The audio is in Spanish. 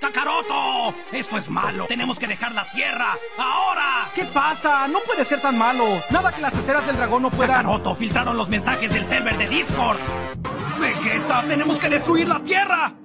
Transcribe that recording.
¡Kakaroto! ¡Esto es malo! ¡Tenemos que dejar la Tierra! ¡Ahora! ¿Qué pasa? No puede ser tan malo. Nada que las esferas del dragón no puedan... ¡Kakaroto! ¡Filtraron los mensajes del server de Discord! ¡Vegeta! ¡Tenemos que destruir la Tierra!